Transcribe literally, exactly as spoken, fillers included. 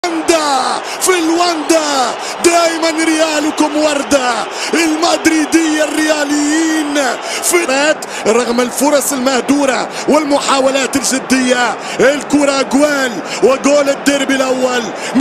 الواندا في الواندا دائما ريالكم وردة. المدريدية الرياليين في رغم الفرص المهدورة والمحاولات الجدية، الكرة جوال وجول الديربي الأول.